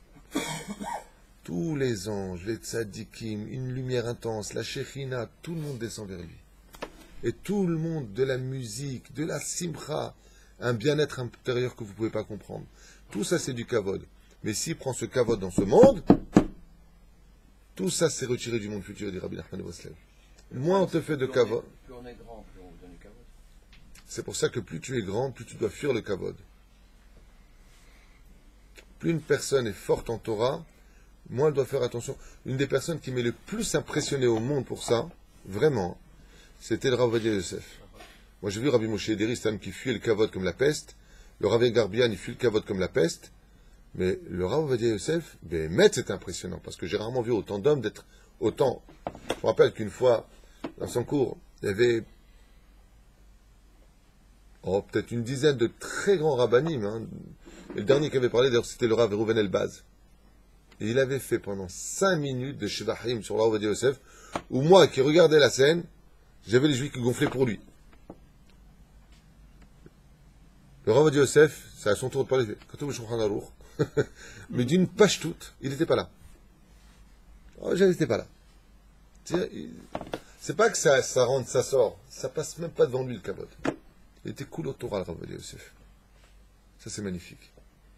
Tous les anges, les tzadikim, une lumière intense, la Shechina, tout le monde descend vers lui. Et tout le monde, de la musique, de la simcha, un bien-être intérieur que vous ne pouvez pas comprendre. Tout ça, c'est du Kavod. Mais s'il prend ce Kavod dans ce monde, tout ça, c'est retiré du monde futur, dit Rabbi Nachman de Breslev. Moins on te fait de Kavod. Plus on est grand, plus on vous donne du Kavod. C'est pour ça que plus tu es grand, plus tu dois fuir le Kavod. Plus une personne est forte en Torah, moins elle doit faire attention. Une des personnes qui m'est le plus impressionné au monde pour ça, vraiment, c'était le Rav Ovadia Yosef. Moi j'ai vu Rabbi Moshe Ederi, c'est un homme qui fuit le Kavod comme la peste. Le Rav Garbian, il fuit le Kavod comme la peste. Mais le Rav Ovadia Yosef, ben, met, c'est impressionnant, parce que j'ai rarement vu autant d'hommes d'être autant. Je me rappelle qu'une fois, dans son cours, il y avait oh, peut-être une dizaine de très grands rabbinim. Hein. Et le dernier qui avait parlé, d'ailleurs, c'était le Rav Reuven Elbaz. Et il avait fait pendant cinq minutes de Shevachim sur le Rav Ovadia Yosef, où moi, qui regardais la scène, j'avais les juifs qui gonflaient pour lui. Le Rav Ovadia Yosef, c'est à son tour de parler, quand on Shulchan Aruch, mais d'une page toute, il n'était pas là. Oh, je n'étais pas là. C'est pas que ça, ça rentre, ça sort. Ça passe même pas devant lui, le Kavod. Il était cool au Torah, le Rav Ovadia Yosef. Ça, c'est magnifique.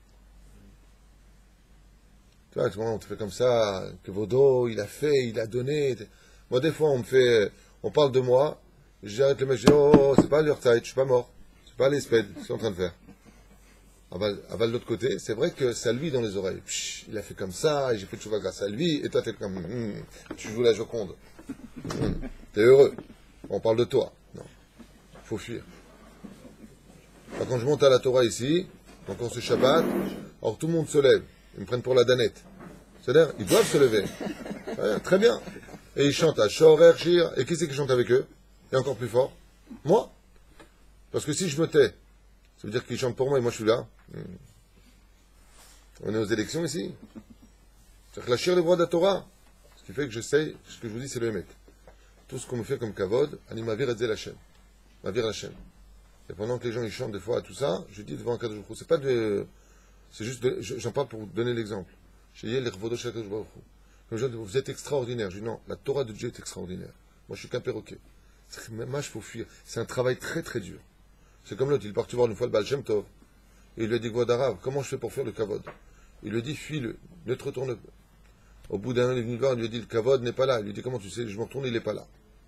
Tu vois, on te fait comme ça, que Vodo, il a fait, il a donné. Moi, des fois, on me fait, on parle de moi, j'arrête le mec, je dis, oh, c'est pas l'Urtaït, je suis pas mort. C'est pas l'Esped, ce que je suis en train de faire. Aval, aval de l'autre côté, c'est vrai que ça lui dans les oreilles. Psh, il a fait comme ça, et j'ai fait de chouva grâce à lui, et toi, t'es comme, hum, tu joues la Joconde. Hum, t'es heureux. On parle de toi. Non. Faut fuir. Alors, quand je monte à la Torah ici, donc on se Shabbat, alors tout le monde se lève. Ils me prennent pour la danette. C'est-à-dire, ils doivent se lever. Ouais, très bien. Et ils chantent à Shorer, Shir. Et qui c'est qui chante avec eux? Et encore plus fort? Moi. Parce que si je me tais, ça veut dire qu'ils chantent pour moi et moi je suis là. On est aux élections ici. C'est-à-dire que la Shir, les voix de la Torah. Ce qui fait que je sais, ce que je vous dis, c'est le Hémet. Tout ce qu'on me fait comme Kavod, Animavir Edzel Hashem. Mavir Hashem. Et pendant que les gens ils chantent des fois à tout ça, je dis devant un cadre de c'est pas de. C'est juste, de, j'en parle pour vous donner l'exemple. Vous êtes extraordinaire. Je dis non, la Torah de Dieu est extraordinaire. Moi, je suis qu'un perroquet. Moi, il faut fuir. C'est un travail très très dur. C'est comme l'autre, il est parti voir une fois le Baal Shem Tov. Et il lui a dit, voix d'arabe, comment je fais pour faire le Kavod? Il lui a dit, fuis-le, ne te retourne pas. Au bout d'un an, il est venu le voir, il lui a dit, le Kavod n'est pas là. Il lui a dit, comment tu sais? Je me retourne, il n'est pas là.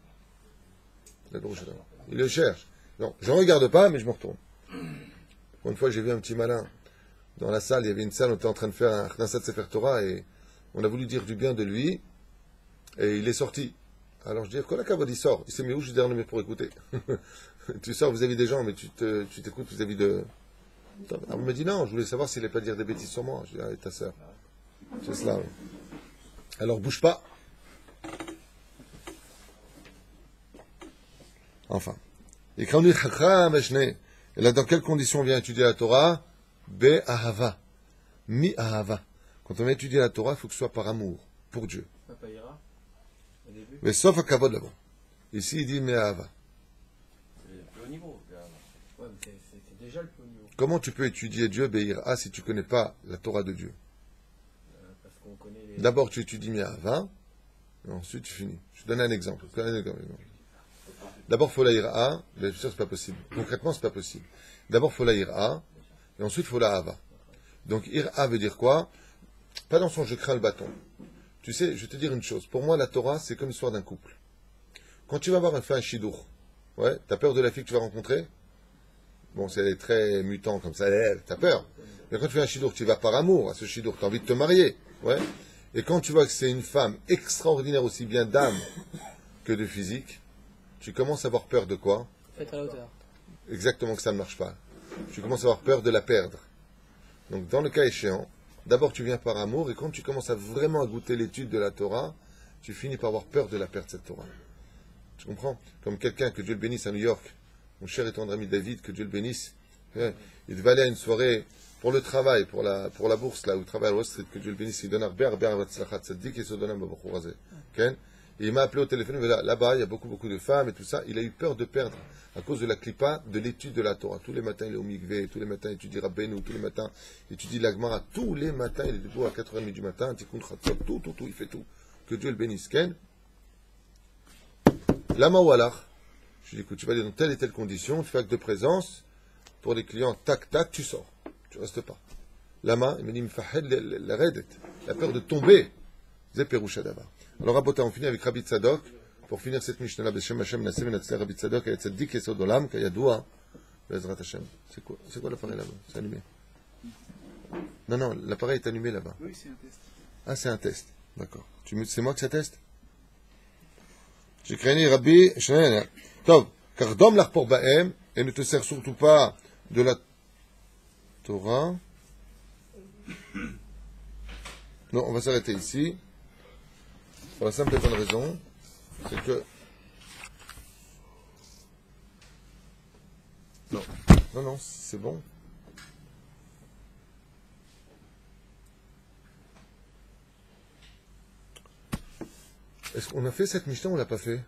Il le cherche. Non, je ne regarde pas, mais je me retourne. Une fois, j'ai vu un petit malin. Dans la salle, il y avait une salle, on était en train de faire un Knesset Sefer Torah et on a voulu dire du bien de lui et il est sorti. Alors je dis, quoi la Kavod, il sort. Il s'est mis où? Je suis derrière le mur pour écouter. Tu sors vis-à-vis des gens, mais tu, te, tu t'écoutes vis-à-vis de... Alors, on me dit non, je voulais savoir s'il n'allait pas dire des bêtises sur moi. Je dis, allez, ta sœur. C'est cela. Oui. Alors bouge pas. Enfin. Et là, dans quelles conditions on vient étudier la Torah? Be ahava, mi ahava. Quand on vient étudier la Torah, il faut que ce soit par amour, pour Dieu. Mais sauf à kavod là-bas. Ici, il dit me ahava. C'est le plus haut niveau. Ouais, mais c'est, c'est, c'est déjà le plus haut niveau. Comment tu peux étudier Dieu, Be'ira, si tu ne connais pas la Torah de Dieu? euh, Parce qu'on connaît les... D'abord, tu étudies mi ahava, et ensuite tu finis. Je te donne un exemple. Je te donne un exemple. D'abord, il faut la ira, bien sûr, c'est pas possible. Concrètement, c'est pas possible. D'abord, il faut la ira, et ensuite, il faut la hava. Donc, ira veut dire quoi? Pas dans son je crains le bâton. Tu sais, je vais te dire une chose. Pour moi, la Torah, c'est comme l'histoire d'un couple. Quand tu vas voir un fait un shidour, ouais, t'as peur de la fille que tu vas rencontrer? Bon, si elle est très mutant comme ça, t'as peur. Mais quand tu fais un shidour, tu vas par amour à ce shidour, tu as envie de te marier. Ouais. Et quand tu vois que c'est une femme extraordinaire, aussi bien d'âme que de physique, tu commences à avoir peur de quoi? Être à la hauteur. Exactement, que ça ne marche pas. Tu commences à avoir peur de la perdre. Donc, dans le cas échéant, d'abord tu viens par amour, et quand tu commences à vraiment à goûter l'étude de la Torah, tu finis par avoir peur de la perdre, cette Torah. Tu comprends? Comme quelqu'un, que Dieu le bénisse à New York, mon cher et tendre ami David, que Dieu le bénisse, hein, il devait aller à une soirée pour le travail, pour la, pour la bourse, là où il travaille à Wall Street, que Dieu le bénisse, il donne un ber, ber, tzaddik, et se donne un babachourazé. Et il m'a appelé au téléphone, il m'a dit, là-bas, il y a beaucoup, beaucoup de femmes et tout ça. Il a eu peur de perdre à cause de la clipa, de l'étude de la Torah. Tous les matins, il est au mikvé, tous les matins, il étudie Rabbeinu, tous les matins, il étudie l'Agmara. Tous les matins, il est debout à quatre heures trente du matin, tikkun chatzot, tout, tout, tout, il fait tout. Que Dieu le bénisse. Ken Lama ou alach. Je lui dis, écoute, tu vas aller dans telle et telle condition, tu fais acte de présence, pour les clients, tac, tac, tu sors. Tu restes pas. Lama, il me dit, m'fahed la redet, la peur de tomber. Zé Perusha Davar. Alors, Rabota, on finit avec Rabbi Tzadok. Pour finir cette Mishnah, Beshem Hashem, Nassem, Natsler, Rabbi Tzadok, et Tzaddik, Esod Olam, Kayadoua, Bezrat Hashem. C'est quoi, c'est quoi l'appareil là-bas? C'est allumé. Non, non, l'appareil est allumé là-bas. Oui, c'est un test. Ah, c'est un test. D'accord. Tu, c'est moi que ça teste? J'ai créé Rabbi, Shnei, Tov, car dom l'ach pour Bahem, et ne te sers surtout pas de la Torah. Non, on va s'arrêter ici. Pour la simple et bonne raison, c'est que... Non, non, non, c'est bon. Est-ce qu'on a fait cette Mishnah ou on l'a pas fait?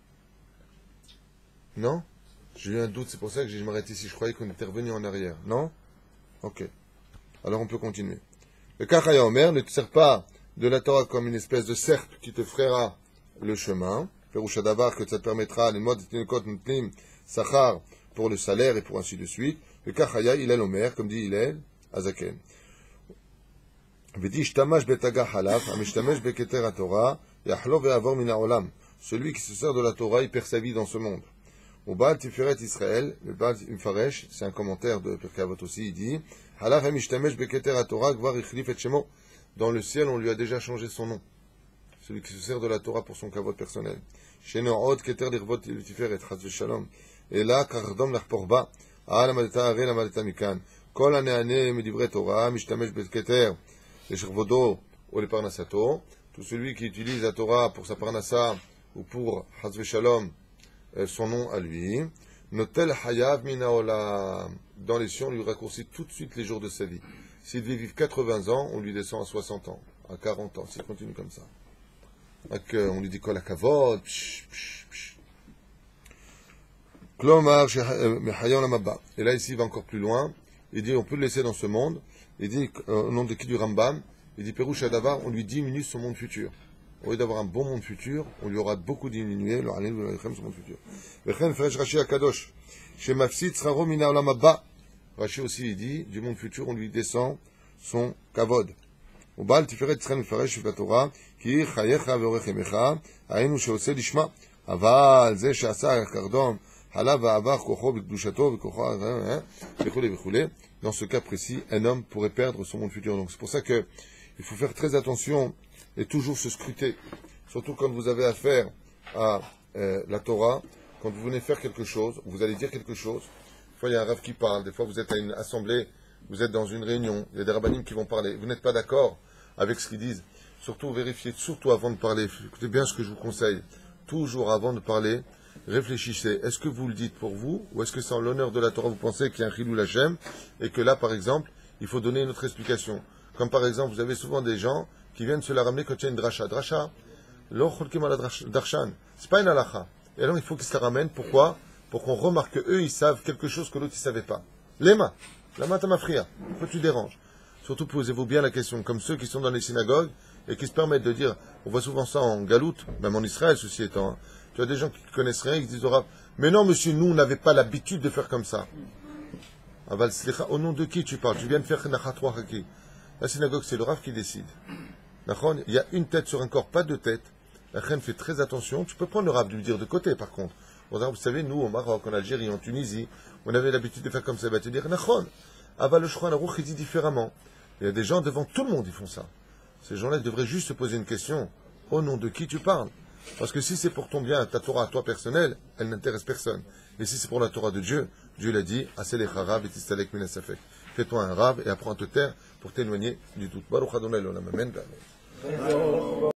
Non? J'ai eu un doute, c'est pour ça que je m'arrête ici. Je croyais qu'on était revenu en arrière. Non? Ok. Alors on peut continuer. Le Kachaya Omer ne te sert pas de la Torah comme une espèce de serpe qui te fraiera le chemin. Perusha Davar, que ça te permettra les modes de Sachar pour le salaire et pour ainsi de suite. Le Kachaya, il est l'Omer, comme dit Hillel, Azaken. Celui qui se sert de la Torah, il perd sa vie dans ce monde. Au Baal Tiferet Israël, le Baal Mfaresh, c'est un commentaire de Pirkei Avot aussi, il dit dans le ciel, on lui a déjà changé son nom. Celui qui se sert de la Torah pour son kavod personnel. Et là, kardom l'achporba, à la maleta aré la maleta mikan. Kol anéané medivre Torah, mishtamesh betketer, les chervodo ou les parnasato. Tout celui qui utilise la Torah pour sa parnasa ou pour Hazve Shalom, son nom à lui. Notel hayav minaola. Dans les cieux, on lui raccourcit tout de suite les jours de sa vie. S'il devait vivre quatre-vingts ans, on lui descend à soixante ans, à quarante ans, s'il continue comme ça. Donc, euh, on lui dit kol hakavod, psh, psh, psh. Klomar, mechayon lamabba. Et là, ici, il va encore plus loin. Il dit, on peut le laisser dans ce monde. Il dit, euh, au nom de qui du Rambam, il dit, Perusha Davar, on lui diminue son monde futur. Au lieu d'avoir un bon monde futur, on lui aura beaucoup diminué, le halel, le son monde futur. Vechen, fresh Rashi Akadosh. Chez Mafsid, Sraro, mina olamabba. Rashi aussi, il dit, du monde futur, on lui descend son kavod. Au Baal Tiferet Tzren Mefaresh la Torah, ki chayecha veorechemecha, hainu sheose lishma, aval ze sheasa kardom, halav va'avar kocho b'kedushato v'kocho, v'chule v'chule. Dans ce cas précis, un homme pourrait perdre son monde futur. Donc c'est pour ça que il faut faire très attention et toujours se scruter, surtout quand vous avez affaire à euh, la Torah, quand vous venez faire quelque chose, vous allez dire quelque chose. Des fois, il y a un rav qui parle. Des fois, vous êtes à une assemblée, vous êtes dans une réunion. Il y a des rabbanim qui vont parler. Vous n'êtes pas d'accord avec ce qu'ils disent. Surtout, vérifiez, surtout avant de parler. Écoutez bien ce que je vous conseille. Toujours avant de parler, réfléchissez. Est-ce que vous le dites pour vous, ou est-ce que c'est en l'honneur de la Torah, vous pensez qu'il y a un chilou Hashem, et que là, par exemple, il faut donner une autre explication. Comme par exemple, vous avez souvent des gens qui viennent se la ramener quand il y a une dracha. Dracha, lo cholkim ala darshan. C'est pas une halacha. Et alors, il faut qu'ils se la ramènent. Pourquoi? Pour qu'on remarque qu'eux, ils savent quelque chose que l'autre, il ne savait pas. Lema, lama tamafria, pourquoi tu déranges? Surtout, posez-vous bien la question, comme ceux qui sont dans les synagogues et qui se permettent de dire, on voit souvent ça en galoute, même en Israël, ceci étant. Hein. Tu as des gens qui ne connaissent rien, qui disent au Rav, mais non, monsieur, nous, on n'avait pas l'habitude de faire comme ça. Aval slicha, au nom de qui tu parles? Tu viens de faire nachat haki. La synagogue, c'est le Rav qui décide. D'accord? Il y a une tête sur un corps, pas deux têtes. La reine fait très attention. Tu peux prendre le rab, lui dire de côté, par contre. Vous savez, nous, au Maroc, en Algérie, en Tunisie, on avait l'habitude de faire comme ça. Il va te dire, Nachon, Ava le Shulchan Aruch, il dit différemment. Il y a des gens devant tout le monde, ils font ça. Ces gens-là, ils devraient juste se poser une question. Au nom de qui tu parles? Parce que si c'est pour ton bien, ta Torah à toi personnelle, elle n'intéresse personne. Et si c'est pour la Torah de Dieu, Dieu l'a dit, fais-toi un rab et apprends à te taire pour t'éloigner du doute. Baruch Adonai l'olam. Amen.